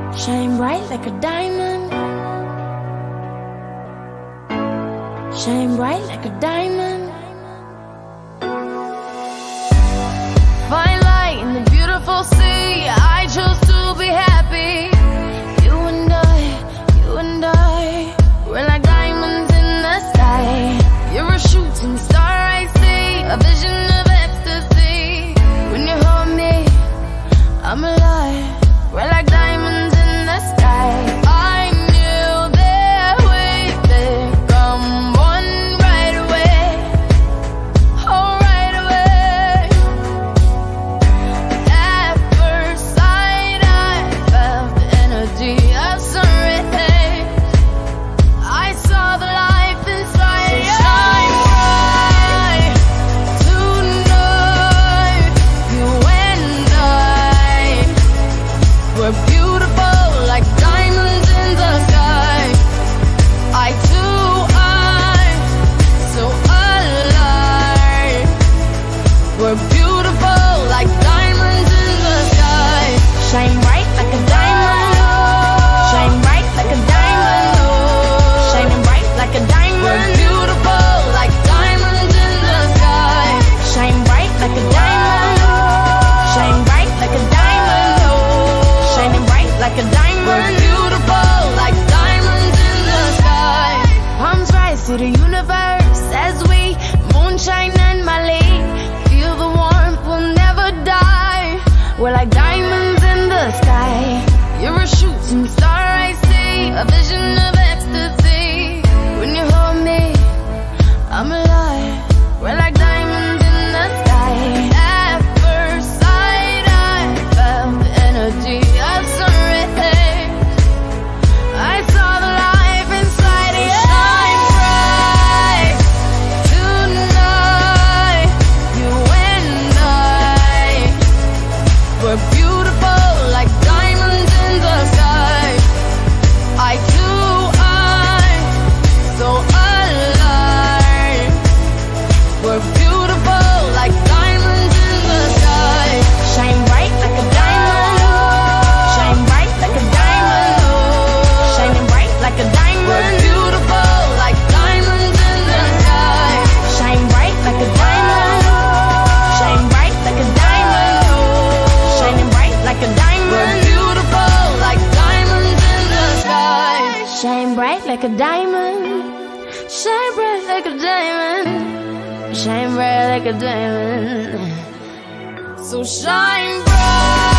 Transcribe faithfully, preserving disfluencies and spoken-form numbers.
Shine bright like a diamond. Shine bright like a diamond. Fine light in the beautiful sea. I chose to be happy. You and I, you and I, we're like diamonds in the sky. You're a shooting star I see, a vision of ecstasy. When you hold me, I'm alive. We're like diamonds in the sky. I knew that we'd come one right away. Oh, right away. At first sight, I felt the energy of sun rays. I saw the life inside you. Shine bright tonight. You and I, we're beautiful like diamonds in the sky. I too, I'm so alive. We're beautiful like diamonds in the sky. Shine bright like a diamond. Shine bright like a diamond. Shining bright like a diamond. We're beautiful like diamonds in the sky. Shine bright like a diamond. Shine bright like a diamond. Shining bright like a diamond. We're beautiful like diamonds in the sky. Palms rise to the universe as we moonshine and Mali. Feel the warmth, we'll never die. We're like diamonds in the sky. You're a shooting star I see, a vision of ecstasy. When you hold me, I'm alive. We're like diamonds in the sky. At first sight, I felt the energy of sun rays. I saw the life inside of you. Shine bright tonight. You and I, we're beautiful like diamonds in the sky. I too, I'm so alive. We're beautiful like diamonds in the sky. Shine bright like a diamond. Shine bright like a diamond. Shining bright like a diamond. We're beautiful like diamonds in the sky. Shine bright like a diamond. Shine bright like a diamond. Shining bright like a diamond. We're beautiful like diamonds in the sky. Shine bright like a diamond. Shine bright like a diamond. Shine bright like a diamond. So shine bright.